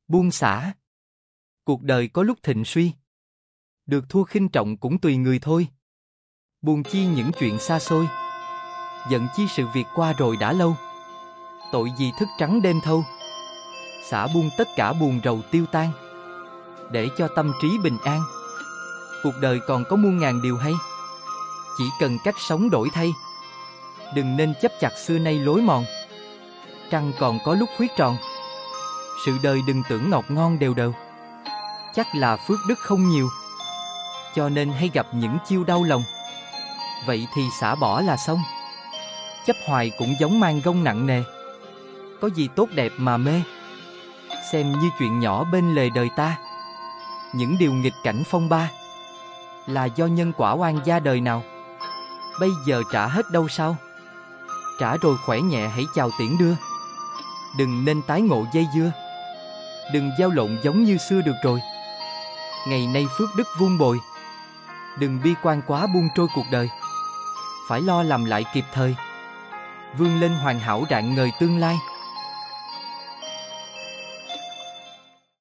Buông xả. Cuộc đời có lúc thịnh suy. Được thua khinh trọng cũng tùy người thôi. Buồn chi những chuyện xa xôi. Giận chi sự việc qua rồi đã lâu. Tội gì thức trắng đêm thâu. Xả buông tất cả buồn rầu tiêu tan. Để cho tâm trí bình an. Cuộc đời còn có muôn ngàn điều hay. Chỉ cần cách sống đổi thay. Đừng nên chấp chặt xưa nay lối mòn. Trăng còn có lúc khuyết tròn. Sự đời đừng tưởng ngọt ngon đều đều. Chắc là phước đức không nhiều. Cho nên hay gặp những chiêu đau lòng. Vậy thì xả bỏ là xong. Chấp hoài cũng giống mang gông nặng nề. Có gì tốt đẹp mà mê. Xem như chuyện nhỏ bên lề đời ta. Những điều nghịch cảnh phong ba là do nhân quả oan gia đời nào. Bây giờ trả hết đâu sao. Trả rồi khỏe nhẹ hãy chào tiễn đưa. Đừng nên tái ngộ dây dưa. Đừng giao lộn giống như xưa được rồi. Ngày nay phước đức vun bồi. Đừng bi quan quá buông trôi cuộc đời. Phải lo làm lại kịp thời. Vươn lên hoàn hảo rạng ngời tương lai.